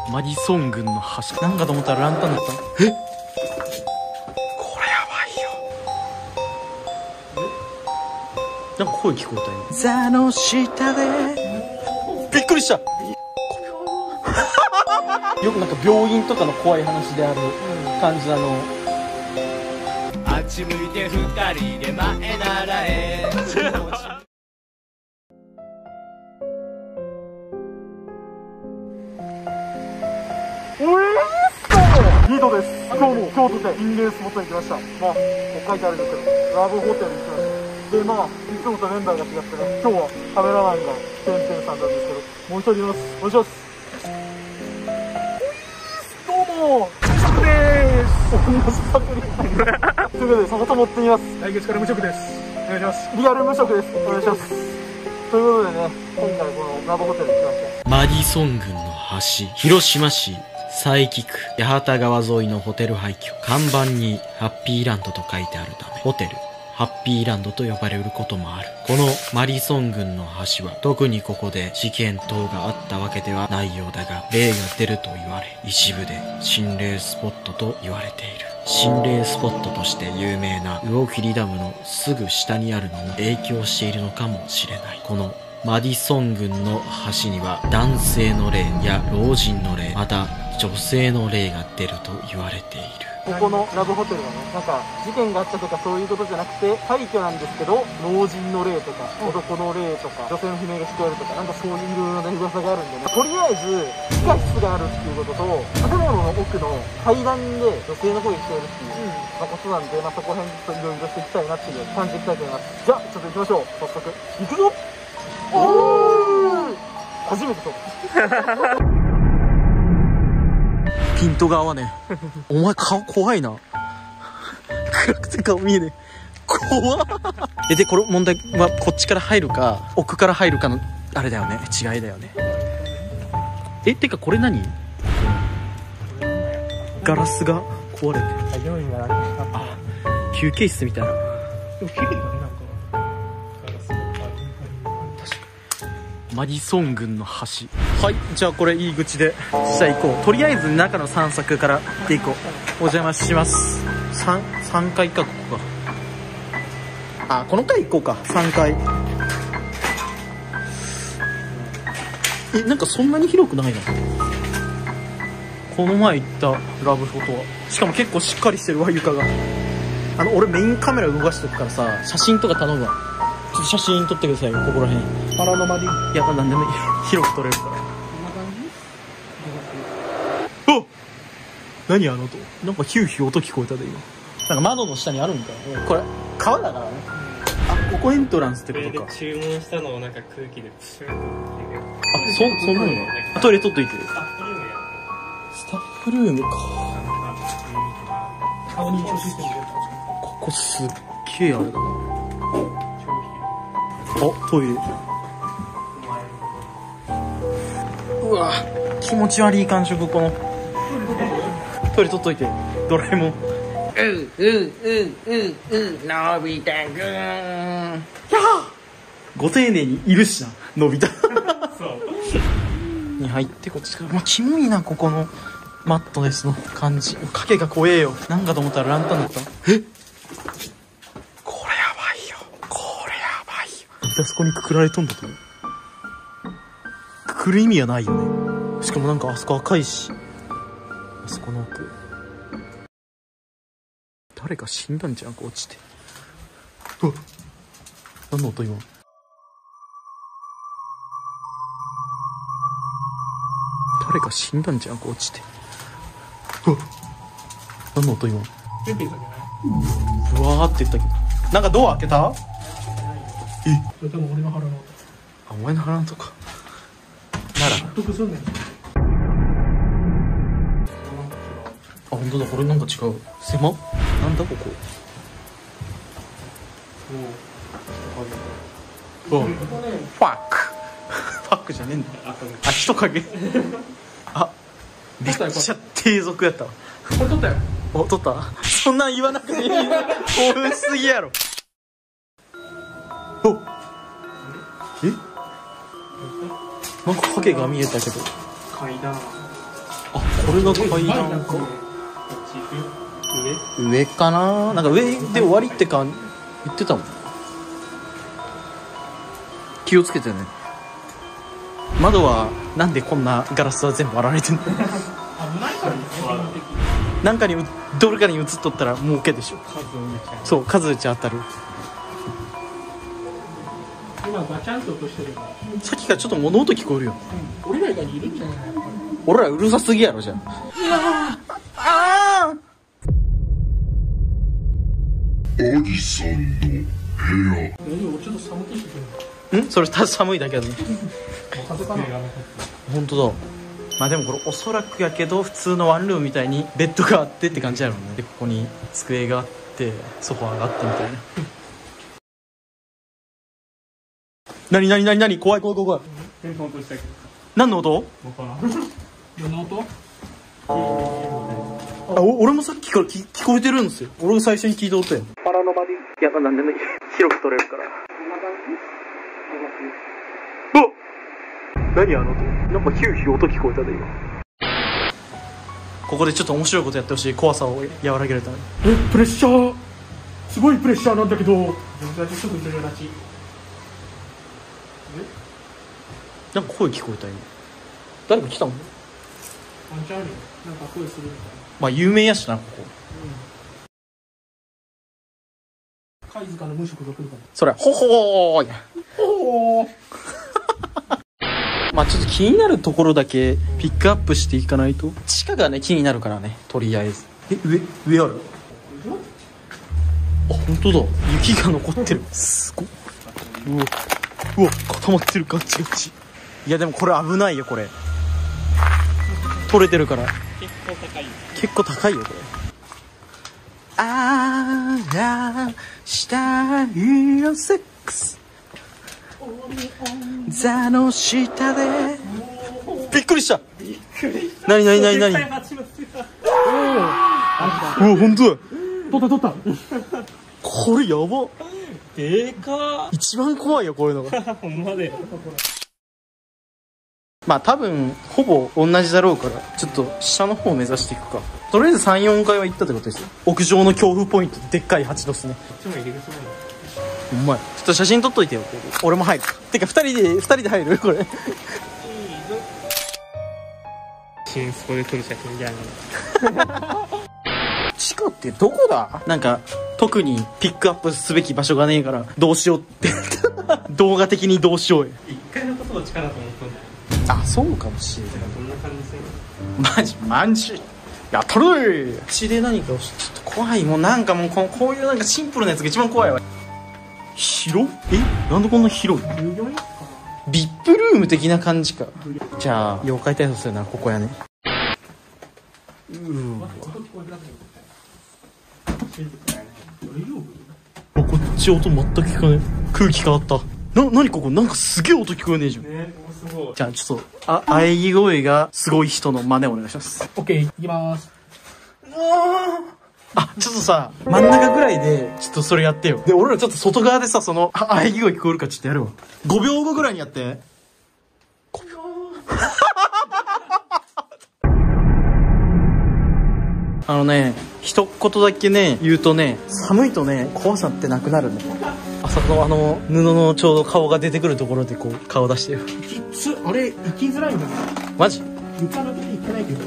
マディソン軍の橋なんかと思ったらランタンだった。これやばいよ。なんか声聞こえたよ。座の下でびっくりした。よくなんか病院とかの怖い話である感じ。 あっち向いて二人で前ならえヒートです。今日も京都で心霊スポットに来ました。こう書いてあるんですけど、ラブホテルに来ました。で、いつもとメンバーが違ってね、今日はカメラマンがてんてんさんなんですけど、もう一人います。お願いします。どうもー、でーす。同じパクリ。ということで、そこと持ってみます。来月から無職です。お願いします。リアル無職です。お願いします。ということでね、今回このラブホテルに来ました。 マディソン軍の橋、広島市佐伯区八幡川沿いのホテル廃墟。看板にハッピーランドと書いてあるため、ホテルハッピーランドと呼ばれることもある。このマディソン軍の橋は特にここで事件等があったわけではないようだが、霊が出ると言われ、一部で心霊スポットと言われている。心霊スポットとして有名な魚切ダムのすぐ下にあるのも影響しているのかもしれない。このマディソン軍の橋には男性の霊や老人の霊、また女性の霊が出ると言われている。 ここのラブホテルはね、なんか事件があったとかそういうことじゃなくて、廃墟なんですけど、老人の霊とか、男の霊とか、女性の悲鳴が聞こえるとか、なんかそういういろいろな噂があるんでね、とりあえず地下室があるっていうことと、建物の奥の階段で女性の声が聞こえるっていう、ことなんで、そこら辺ちょっといろいろしていきたいなっていう感じでいきたいと思います。じゃあちょっと行きましょう。早速行くぞ。おー、初めて撮ったピントが合わねえ。お前顔怖いな。暗くて顔見えねえ。怖っ。で、これ問題はこっちから入るか奥から入るかのあれだよね、違いだよね。てかこれ何？ガラスが壊れてる。あ、休憩室みたいな。でも綺麗だね、なんかガラスの。確かにマディソン軍の橋。はい、じゃあこれ入り口で実際行こう。とりあえず中の散策から行っていこう。お邪魔します。3階か、ここか。あ、この階行こうか。3階。なんかそんなに広くないな。この前行ったラブホとは。しかも結構しっかりしてるわ、床が。俺メインカメラ動かしとくからさ、写真とか頼むわ。ちょっと写真撮ってくださいよ、ここら辺。パラノマリいや、なんでもいい。広く撮れるから。おっ、何あの音。なんかヒューヒュー音聞こえたで今。なんか窓の下にあるんか。これ川だからね。あ、ここエントランスってことか。 注文したのをなんか空気でプシューッとっていう。 あ、そんなの。トイレ取っといて。スタッフルームか。ここすっげえあれだな。あ、トイレ。うわ、気持ち悪い感触。このトイレ取っといて。ドラえもん。のび太くん。ご丁寧にいるしな、のび太。に入ってこっちから。キモいな、ここのマットレスの感じ。影が怖えよ。なんかと思ったらランタンだった。これやばいよ。これやばいよ。あそこにくくられとんだと思う。くくる意味はないよね。しかもなんかあそこ赤いし。あそこの奥。誰か死んだんじゃんか、落ちて。うわっ。何の音今。誰か死んだんじゃんか、落ちて。うわっ。何の音今。うわーって言ったけど。なんかドア開けた？ それ多分俺の腹の音。 あ、お前の腹の音か。なら。 納得すんねん。 あ、本当だ、これなんか違う。狭？なんだここ。ファック。ファックじゃねえんだ。あ、人影。あ、めっちゃ低俗やったわ。 これ撮ったよ。 お、撮った？そんなん言わなくていい。興奮しすぎやろ。お、なんか影が見えたけど。 階段。 これが階段か。上かな。なんか上で終わりってか言ってたもん。気をつけてね。窓はなんでこんなガラスは全部割られてんの？なんかにどれかに映っとったらもう OK でしょ。そう、数打ち当たる。 今ガチャンと落としてるから。 さっきからちょっと物音聞こえるよ。 俺ら以外にいるんじゃないの？ 俺らうるさすぎやろじゃあ。あアギさんの部屋。 ちょっと寒くしてくる。 ん？それただ寒いだけだね。 風かな。 本当だ。まあでもこれおそらくやけど普通のワンルームみたいにベッドがあってって感じやろうね。でここに机があってソファーがあってみたいな。何怖い。 テント落としたけど。 何の音？ わからん。 何の音？ 俺もさっきから聞こえてるんですよ。俺が最初に聞いた音や。パラノマでいやなんでも広く取れるから。何あの音？なんかヒューヒュー音聞こえたで今。ここでちょっと面白いことやってほしい。怖さを和らげるために。 プレッシャー。すごいプレッシャーなんだけど。全然すぐいるよなち。 なんか声聞こえた今。誰か来たの？ ワンチャンあるよ。なんか声するみたいな。 まあ有名やしなここ。 貝塚の無職が来るから。 それほほーや。 おお。 まあちょっと気になるところだけピックアップしていかないと。地下がね気になるからね、とりあえず。上ある？あ、本当だ。雪が残ってる。すごっ。うわ固まってる。ガチガチ。いやでもこれ危ないよ。これ取れてるから結構高いよこれ。あらしたいよセックス座の下で。びっくりした。何うわ本当だ。 取ったこれやば。 でか一番怖いよこういうのが。 ー。ほんまで。 まあ多分ほぼ同じだろうからちょっと下の方を目指していくか。とりあえず 3,4 階は行ったってことですよ。屋上の恐怖ポイントでっかい蜂ドスね。 こっちも入り口もうまい。ちょっと写真撮っといてよ。俺も入る。てか2人で入るこれ。 新スポで撮る写真じゃん。 地下ってどこだ？なんか特にピックアップすべき場所がねえからどうしようって動画的にどうしようよ。 一回のことを地下だと思ったんだよ。 あ、そうかもしれない。 どんな感じする？ マジやったるー。血で何かをちょっと怖い。もうなんかもうこういうなんかシンプルなやつが一番怖いわ。広？なんでこんな広い？ビップルーム的な感じか。じゃあ妖怪体操するならここやね。こっち音全く聞かねえ。空気変わった。何ここなんかすげえ音聞こえねえじゃん。 ね、すごい。 じゃあちょっと喘ぎ声がすごい人の真似お願いします。 オッケー、いきます。 あ、ちょっとさ真ん中ぐらいでちょっとそれやってよ。で俺らちょっと外側でさその喘ぎ声聞こえるかちょっとやるわ。5秒後ぐらいにやって。5秒一言だけね言うとね、寒いとね怖さってなくなるね。あそこの布のちょうど顔が出てくるところでこう顔出してよ。 あれ行きづらいんだね。 マジ？ 床抜けて行けないけど。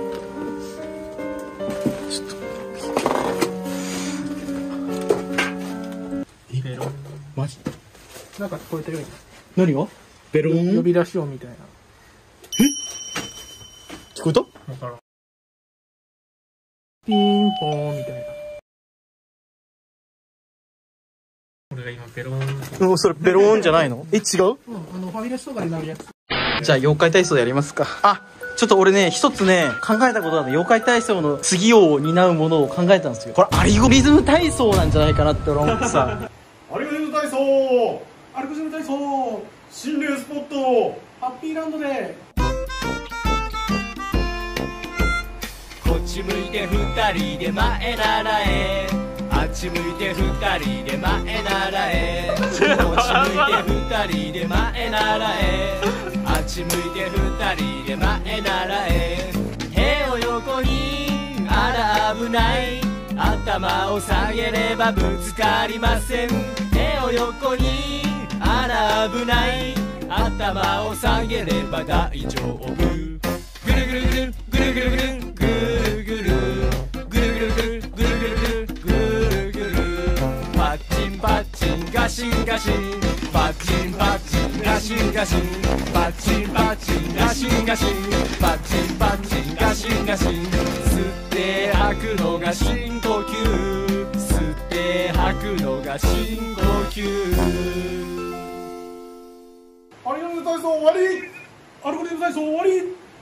ちょっとベロン。マジ？なんか聞こえたように。 何が？ベロン？ 呼び出し音みたいな。 聞こえた？ わからん。ピンポーンみたいな。 俺が今ベローン。 それベローンじゃないの？違う？ ファミレスとかになるやつ。 じゃあ妖怪体操やりますか。あ、ちょっと俺ね一つね考えたことがあって、妖怪体操の次を担うものを考えたんですよ。これアルゴリズム体操なんじゃないかなって俺思ってさ。 アルゴリズム体操、 アルゴリズム体操、 心霊スポット、 ハッピーランドで。 こっち向いて二人で前ならえ、あっち向いて二人で前ならえ、こっち向いて二人で前ならえ、あっち向いて二人で前ならえ、手を危ない頭を下げればぶつかりません手を横にあら危ない頭を下げれば大丈夫ぐるぐるぐるぐるぐるぐるぐるぐるぐるぐるぐるぐるぐるぐるぐるパッチンパッチンガシンガシンパッチンパッチンガシンガシンパッチンパッチンガシンガシンパッチンパッチンガシンガシン吸って吐くのが深呼吸吸って吐くのが深呼吸アルゴリズム体操終わり。アルゴリズム体操終わり。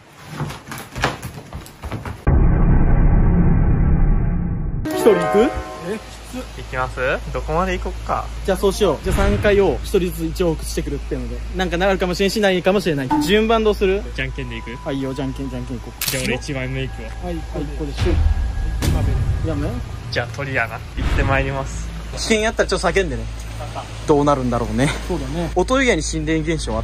一人行く？ 行きます。どこまで行こっか。 じゃあそうしよう。じゃあ3回を一人ずつ1往復してくるっていうので、なんかなるかもしれんしないかもしれない。順番どうする？ じゃんけんで行く。 はいよ、じゃんけん行こう。 じゃあ俺1枚目行くわ。 はい、ここでしゅ。やめ？ じゃあ鳥やな。行ってまいります。 危険やったらちょっと叫んでね。どうなるんだろうね。 そうだね。 音以外に心霊現象あった？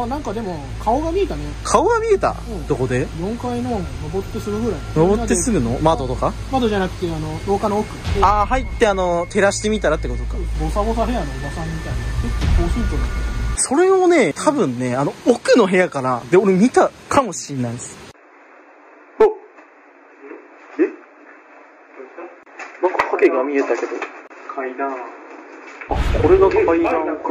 あ、なんかでも顔が見えたね。 顔が見えた？ うんどこで 4階の登ってすぐぐらい。 登ってすぐの窓とか？ 窓じゃなくて廊下の奥。 ああ、入って照らしてみたらってことか。 ボサボサヘアのおばさんみたいな。結構高身長だった。 それをね、多分ね、奥の部屋からで俺見たかもしんないです。お、なんか影が見えたけど。 階段。 あ、これが階段か。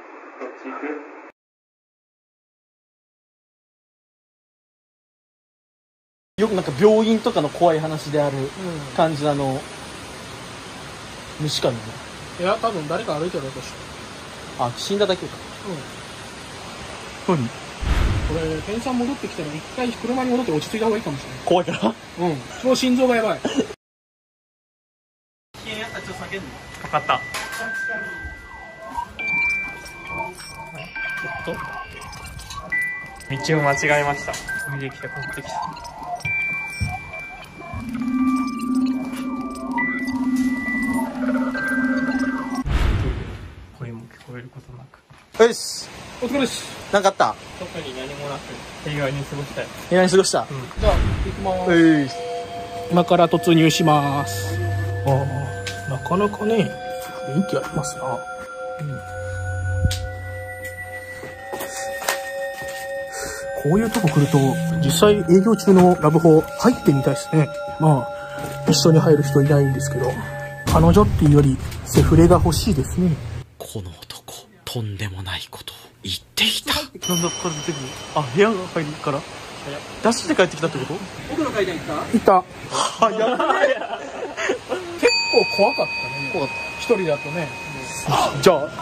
よくなんか病院とかの怖い話である感じの虫かね。 いや、多分誰か歩いてるとしあ、死んだだけか。 うん。 何？ これ、店員さん戻ってきたら一回車に戻って落ち着いた方がいいかもしれない。 怖いから。 うん。もう心臓がやばい。 危険やったらちょっと叫んで。 分かった。道を間違えました。見てきた、帰ってきた。声も聞こえることなく。 よし。 お疲れです。 なんかあった？ 特に何もなく平和に過ごしたい。 平和に過ごした。 じゃあ、行きまーす。今から突入します。ああ、なかなかね、雰囲気ありますな。こういうとこ来ると、実際営業中のラブホ入ってみたいですね。まあ、一緒に入る人いないんですけど、彼女っていうよりセフレが欲しいですね。 この男、とんでもないことを言っていた。 なんだから出てくる。あ、部屋が入るから。ダッシュで帰ってきたってこと？ 奥の階段行った？行った。 早っ。 結構怖かったね。 怖かっ一人だとね。 た。じゃあ、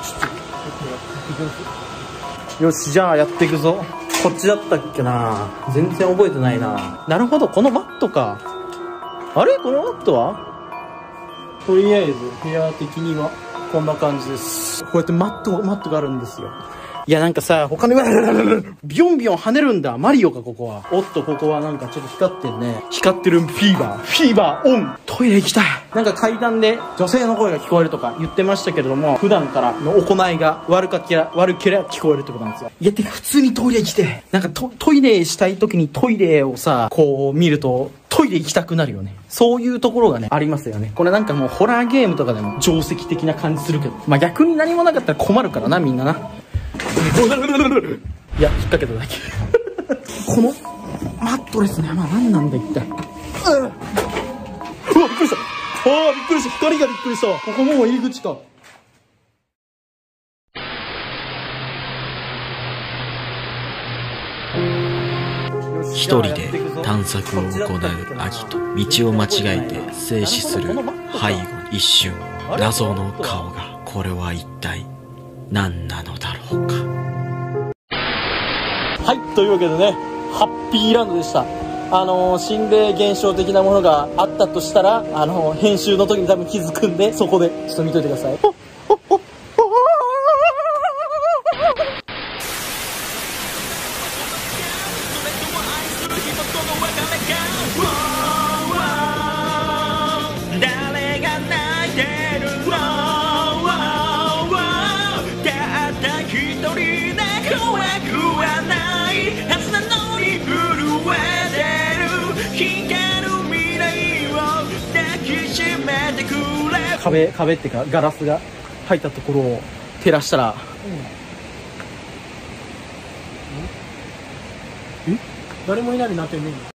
よし、じゃあやっていくぞ。こっちだったっけな。全然覚えてないな。なるほど、このマットか。あれこのマットはとりあえず部屋的にはこんな感じです。こうやってマットがあるんですよ。いや、なんかさ、他にビヨンビヨン跳ねるんだ。マリオか、ここは。おっと、ここはなんかちょっと光ってるね。光ってるフィーバーオン。トイレ行きたい。なんか階段で女性の声が聞こえるとか言ってましたけれども、普段からの行いが悪ければ聞こえるってことなんですよ。いや、てか普通にトイレ行きて。なんかトイレしたい時にトイレをさ、こう見ると、トイレ行きたくなるよね。そういうところがね、ありますよね。これなんかもうホラーゲームとかでも定石的な感じするけど。まあ逆に何もなかったら困るからな、みんなな。いや、引っ掛けただけ。このマットレスね、まあ何なんだ一体。うわ、びっくりした。ああ、びっくりした。光がびっくりした。ここもう入り口か。 一人で探索を行うアギと道を間違えて静止する背後一瞬謎の顔が、これは一体何なのだろうか。 はい、というわけでね、ハッピーランドでした。心霊現象的なものがあったとしたら、編集の時に多分気づくんで、そこでちょっと見といてください。 誰が泣いてるの？たった一人で怖くはないはずなのに震えてる光る未来を誰壁っていうかガラスが入ったところを照らしたら、 誰もいないのになってんねん。